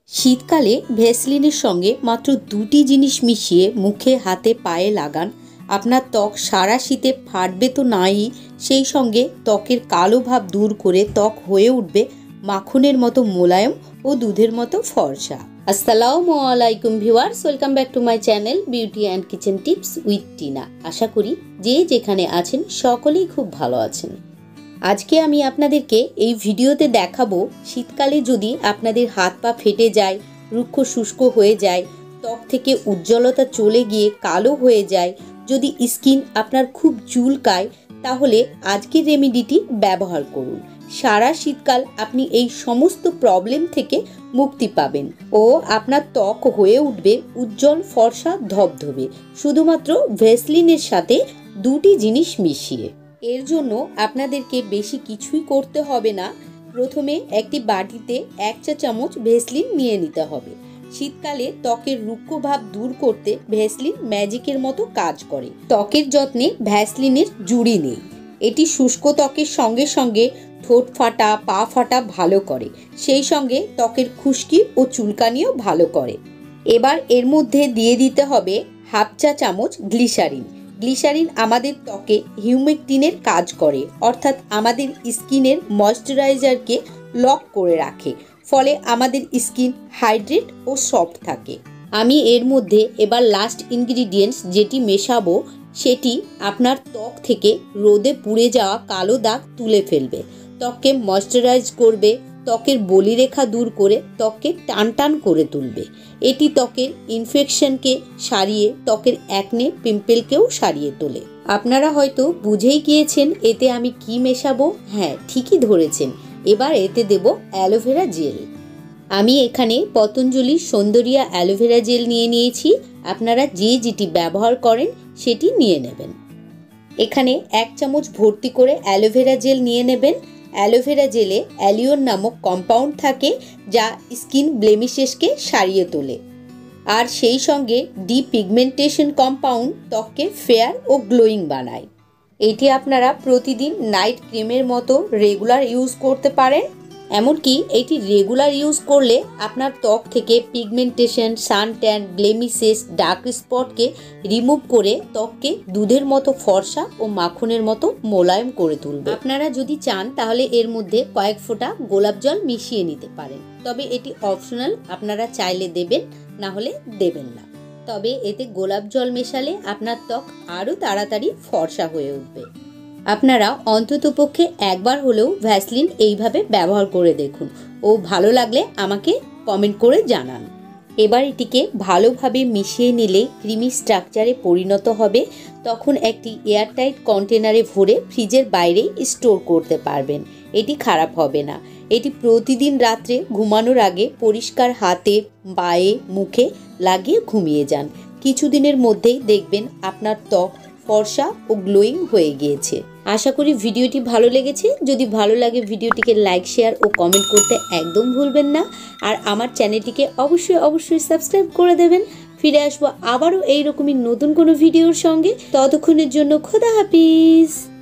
শীতকালে ভ্যাসলিনের সঙ্গে মাত্র দুটি জিনিস মিশিয়ে মুখে হাতে পায়ে লাগান। আপনার ত্বক সারা শীতে ফাটবে তো নাই, সেই সঙ্গে ত্বকের কালো ভাব দূর করে ত্বক হয়ে উঠবে মাখনের মতো মোলায়েম ও দুধের মতো ফর্সা। আসসালামু আলাইকুম viewers, welcome back to my channel beauty and kitchen tips with Tina. আশা করি যে যেখানে আছেন সকলেই খুব ভালো আছেন। আজকে আমি আপনাদেরকে এই ভিডিওতে দেখাবো শীতকালে যদি আপনাদের হাত পা ফেটে যায়, রুক্ষ শুষ্ক হয়ে যায়, ত্বক থেকে উজ্জ্বলতা চলে গিয়ে কালো হয়ে যায়, যদি স্কিন আপনার খুব চুলকায়, তাহলে আজকের রেমেডিটি ব্যবহার করুন। সারা শীতকাল আপনি এই সমস্ত প্রবলেম থেকে মুক্তি পাবেন ও আপনার ত্বক হয়ে উঠবে উজ্জ্বল ফর্সা ধবধবে, শুধুমাত্র ভ্যাসলিনের সাথে দুটি জিনিস মিশিয়ে। এর জন্য আপনাদেরকে বেশি কিছুই করতে হবে না। প্রথমে একটি বাটিতে 1 চা চামচ ভ্যাসলিন নিয়ে নিতে হবে। শীতকালে ত্বকের রুক্ষ ভাব দূর করতে ভ্যাসলিন ম্যাজিকের মতো কাজ করে। ত্বকের যত্নে ভ্যাসলিনের জুড়ি নেই। এটি শুষ্ক ত্বকের সঙ্গে সঙ্গে ঠোঁট ফাটা, পা ফাটা ভালো করে, সেই সঙ্গে ত্বকের খুশকি ও চুলকানিও ভালো করে। এবার এর মধ্যে দিয়ে দিতে হবে 1/2 চা চামচ গ্লিসারিন। গ্লিসারিন আমাদের ত্বকে হিউমেকটিনের কাজ করে, অর্থাৎ আমাদের স্কিনের ময়শ্চারাইজারকে লক করে রাখে, ফলে আমাদের স্কিন হাইড্রেট ও সফট থাকে। আমি এর মধ্যে এবার লাস্ট ইনগ্রিডিয়েন্টস যেটি মেশাবো, সেটি আপনার ত্বক থেকে রোদে পুড়ে যাওয়া কালো দাগ তুলে ফেলবে, ত্বককে ময়শ্চারাইজ করবে, ত্বকের বলিরেখা দূর করে ত্বককে টান টান করে তুলবে। এটি ত্বকের ইনফেকশনকে সারিয়ে ত্বকের অ্যাকনে পিম্পলকেও সারিয়ে তোলে। আপনারা হয়তো বুঝেই গিয়েছেন এতে আমি কি মেশাবো। হ্যাঁ, ঠিকই ধরেছেন, এবার এতে দেব অ্যালোভেরা জেল। আমি এখানে পতঞ্জলির সৌন্দর্যা অ্যালোভেরা জেল নিয়ে নিয়েছি। আপনারা যে যেটি ব্যবহার করেন সেটি নিয়ে নেবেন। এখানে 1 চামচ ভর্তি করে অ্যালোভেরা জেল নিয়ে নেবেন। অ্যালোভেরা জেলে অ্যালিওন নামক কম্পাউন্ড থাকে, যা স্কিন ব্লেমিশেসকে সারিয়ে তোলে, আর সেই সঙ্গে ডিপিগমেন্টেশন কম্পাউন্ড ত্বককে ফেয়ার ও গ্লোয়িং বানায়। এটি আপনারা প্রতিদিন নাইট ক্রিমের মতো রেগুলার ইউজ করতে পারেন। এমনকি এটি রেগুলার ইউজ করলে আপনার ত্বক থেকে পিগমেন্টেশন, সানট্যান, ব্লেমিশেস, ডার্ক স্পটকে রিমুভ করে ত্বককে দুধের মতো ফর্সা ও মাখনের মতো মোলায়েম করে তুলবে। আপনারা যদি চান তাহলে এর মধ্যে কয়েক ফোঁটা গোলাপ জল মিশিয়ে নিতে পারেন, তবে এটি অপশনাল, আপনারা চাইলে দেবেন, না হলে দেবেন না। তবে এতে গোলাপ জল মেশালে আপনার ত্বক আরও তাড়াতাড়ি ফর্সা হয়ে উঠবে। আপনারা অন্ততপক্ষে একবার হলেও ভ্যাসলিন এইভাবে ব্যবহার করে দেখুন ও ভালো লাগলে আমাকে কমেন্ট করে জানান। এবার এটিকে ভালোভাবে মিশিয়ে নিলে ক্রিমি স্ট্রাকচারে পরিণত হবে। তখন একটি এয়ারটাইট কন্টেনারে ভরে ফ্রিজের বাইরে স্টোর করতে পারবেন। এটি খারাপ হবে না। এটি প্রতিদিন রাত্রে ঘুমানোর আগে পরিষ্কার হাতে, পায়ে, মুখে লাগিয়ে ঘুমিয়ে যান। কিছুদিনের মধ্যেই দেখবেন আপনার ত্বক ফর্সা ও গ্লোয়িং হয়ে গিয়েছে। আশা করি ভিডিওটি ভালো লেগেছে। যদি ভালো লাগে ভিডিওটিকে লাইক, শেয়ার ও কমেন্ট করতে একদম ভুলবেন না। আর আমার চ্যানেলটিকে অবশ্যই সাবস্ক্রাইব করে দেবেন। ফিরে আসবো আবারও এইরকমই নতুন কোনো ভিডিওর সঙ্গে। ততক্ষণের জন্য খোদা হাফিজ।